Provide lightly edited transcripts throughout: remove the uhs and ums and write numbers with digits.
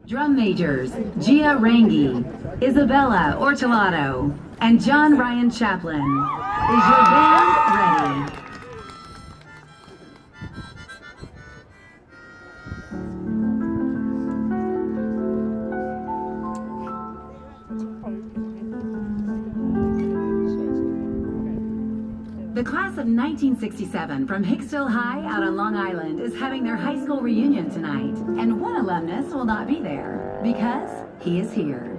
Drum majors Gia Rangi, Isabella Ortolato, and John Ryan Chaplin. Is your band ready? The class of 1967 from Hicksville High out on Long Island is having their high school reunion tonight. And one alumnus will not be there because he is here.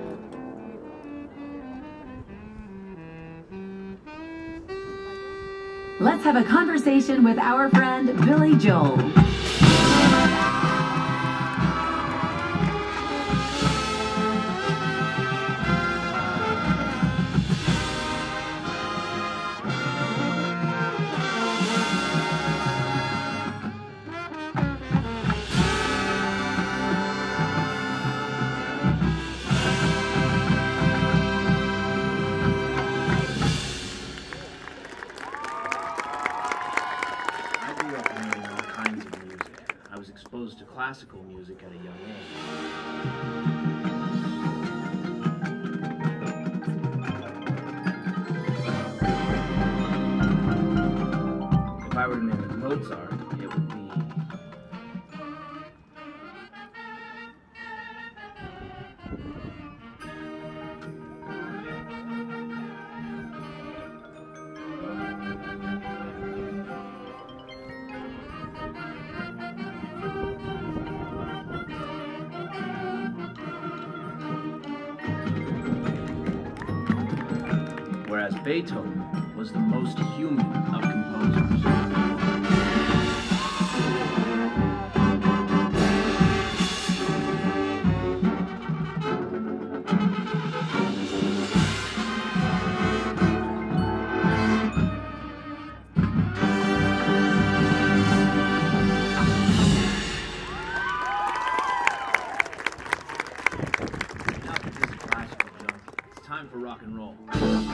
Let's have a conversation with our friend Billy Joel. Exposed to classical music at a young age. If I were to name it Mozart, it would be... whereas Beethoven was the most human of composers. Now that this is classical junk, it's time for rock and roll.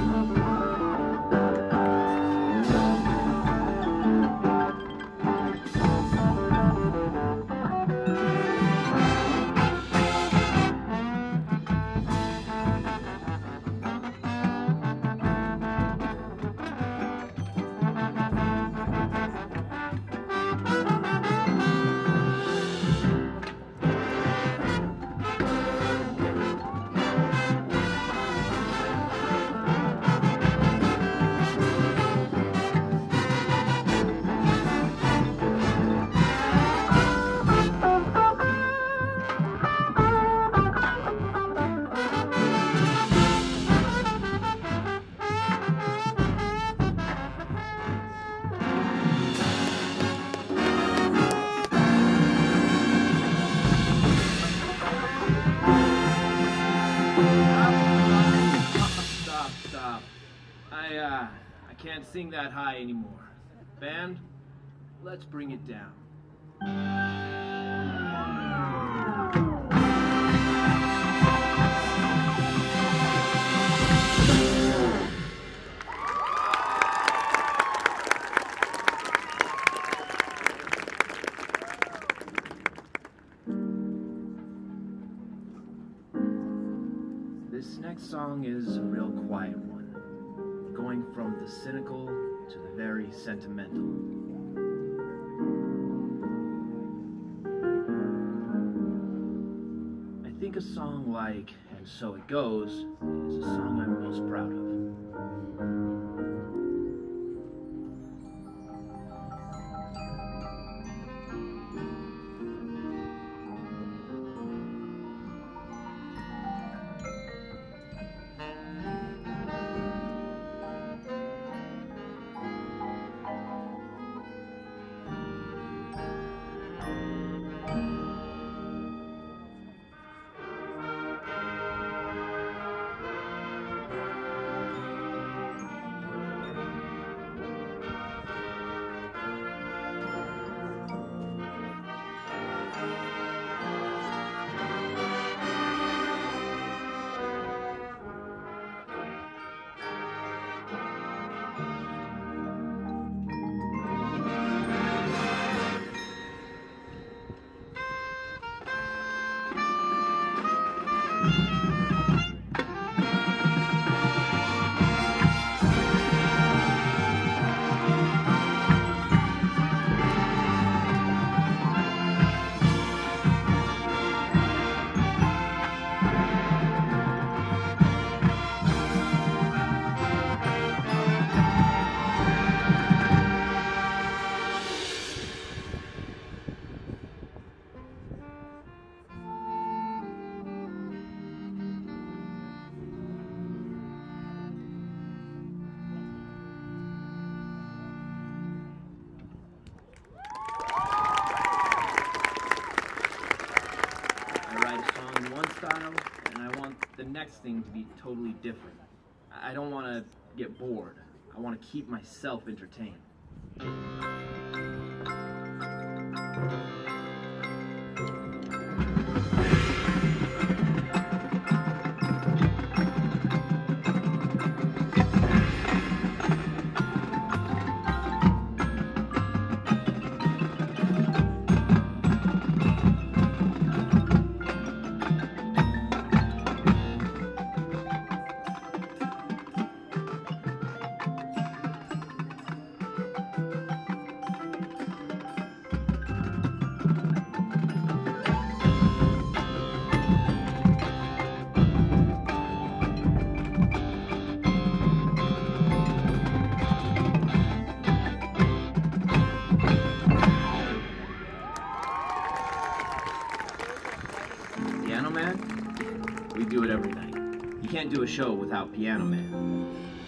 Stop. I can't sing that high anymore. Band, let's bring it down. This next song is a real quiet one, going from the cynical to the very sentimental. I think a song like "And So It Goes" is a song I'm most proud of. style, and I want the next thing to be totally different. I don't want to get bored. I want to keep myself entertained. Piano Man? We do it every night. You can't do a show without Piano Man.